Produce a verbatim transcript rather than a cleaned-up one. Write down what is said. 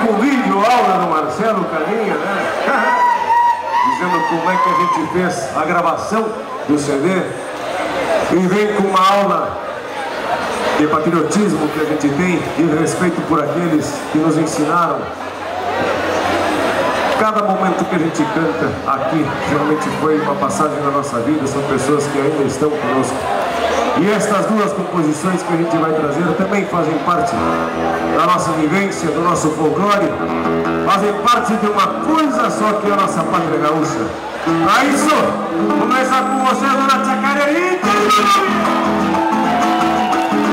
um vídeo aula do Marcelo Carinha, né? Dizendo como é que a gente fez a gravação do C D. E vem com uma aula de patriotismo que a gente tem e respeito por aqueles que nos ensinaram. Cada momento que a gente canta aqui realmente foi uma passagem da nossa vida, são pessoas que ainda estão conosco. E estas duas composições que a gente vai trazer também fazem parte da nossa vivência, do nosso folclore, fazem parte de uma coisa só que é a nossa pátria gaúcha. Para isso, começa com vocês na Chacarerita!